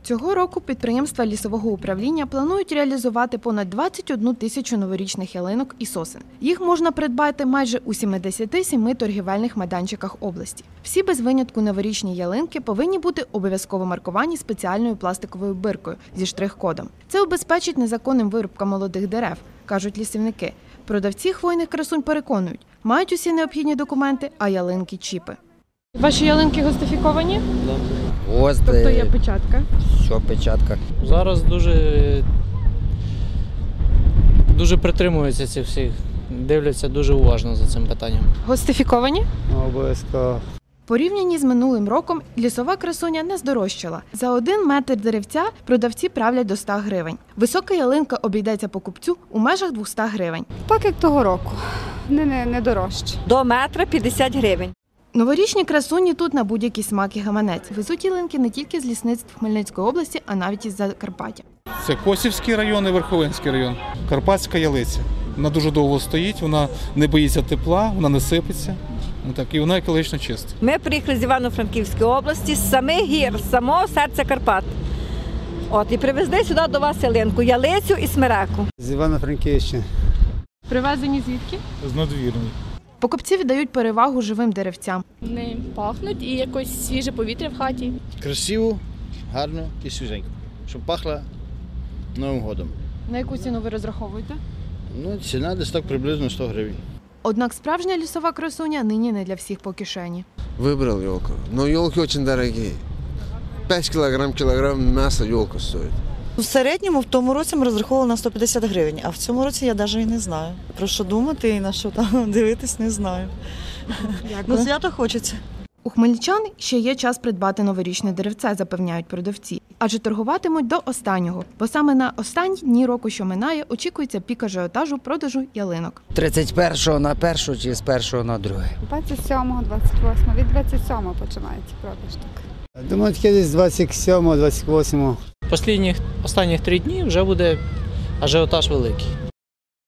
Цього року підприємства лісового управління планують реалізувати понад 21 тисячу новорічних ялинок і сосен. Їх можна придбати майже у 77 торгівельних майданчиках області. Всі без винятку новорічні ялинки повинні бути обов'язково марковані спеціальною пластиковою биркою зі штрих-кодом. Це убезпечить незаконним вирубка молодих дерев, кажуть лісівники. Продавці хвойних красунь переконують, мають усі необхідні документи, а ялинки – чіпи. Ваші ялинки гостифіковані? Да. Тобто є печатка? Що печатка? Зараз дуже притримуються цих всіх, дивляться дуже уважно за цим питанням. Гостифіковані? Обов'язково. Порівняні з минулим роком лісова красуня не здорожчала. За 1 метр деревця продавці правлять до 100 гривень. Висока ялинка обійдеться покупцю у межах 200 гривень. Так, як того року. Не дорожче. До метра 50 гривень. Новорічні красуні тут на будь-який смак і гаманець. Везуть ялинки не тільки з лісництв Хмельницької області, а навіть із Закарпаття. Це Косівський район і Верховинський район. Карпатська ялиця. Вона дуже довго стоїть, вона не боїться тепла, вона не сипеться. І вона екологічно чиста. Ми приїхали з Івано-Франківської області, з самих гір, з самого серця Карпат. І привезли сюди до вас ялинку, ялицю і смереку. З Івано-Франківщини. Привезені звідки? З надвірної. Покупці віддають перевагу живим деревцям. Вони пахнуть і якось свіже повітря в хаті. Красиво, гарно і свіженько, щоб пахло Новим годом. На яку ціну ви розраховуєте? Ціна десь так приблизно 100 гривень. Однак справжня лісова красуня нині не для всіх по кишені. Выбрал елку. Но елки очень дорогие. 5 килограмм мяса елка стоит. В середньому в тому році ми розраховували на 150 гривень, а в цьому році я навіть і не знаю. Про що думати і на що там дивитись, не знаю. Ну, свято хочеться. У хмельничан ще є час придбати новорічне деревце, запевняють продавці. Адже торгуватимуть до останнього, бо саме на останні дні року, що минає, очікується пік ажіотажу продажу ялинок. 31-го на 1 чи з 1-го на 2. 27-го, 28-го, від 27-го починається продаж. Думаю, таке десь 27-го, 28-го. Останніх 3 дні вже буде ажіотаж великий.